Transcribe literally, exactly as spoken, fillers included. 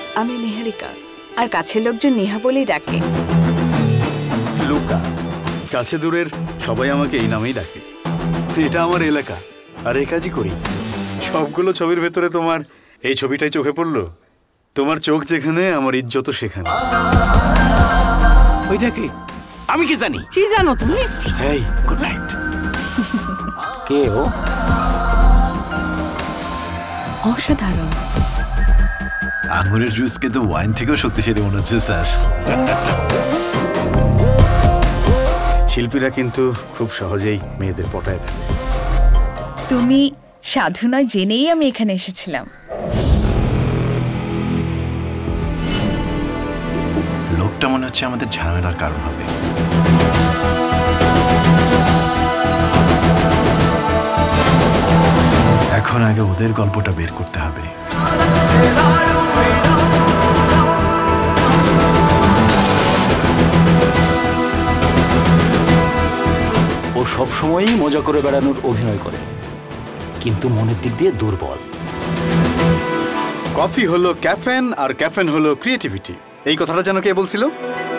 আমি নিহারিকা, আর কাছের লোকজন নেহা বলেই ডাকে। লুকা, কাছে দূরের সবাই আমাকে এই নামেই ডাকে। এটা আমার এলাকা, আর এই কাজই করি। সবগুলো ছবির ভেতরে তোমার এই ছবিটাই চোখে পড়লো। তোমার চোখ যেখানে, আমার ইজ্জত সেখানে। ওইটা কি? আমি কি জানি? কি জানো তুমি? Hey, good night. কে ও? অসাধারণ। আঙুরের জুসকে তো ওয়াইন থেকেও শক্তিশালী মনে হচ্ছে স্যার। শিল্পীরা কিন্তু খুব সহজেই মেয়েদের পটায় ফেলে। তুমি সাধু নয় জেনেই আমি এখানে এসেছিলাম। লোকটা মনে হচ্ছে আমাদের ঝামেলার কারণ হবে। এখন আগে ওদের গল্পটা বের করতে হবে। ও সবসময়ই মজা করে বেড়ানোর অভিনয় করে, কিন্তু মনের দিক দিয়ে দুর্বল। কফি হলো ক্যাফেন, আর ক্যাফেন হলো ক্রিয়েটিভিটি। এই কথাটা যেন কে বলছিল?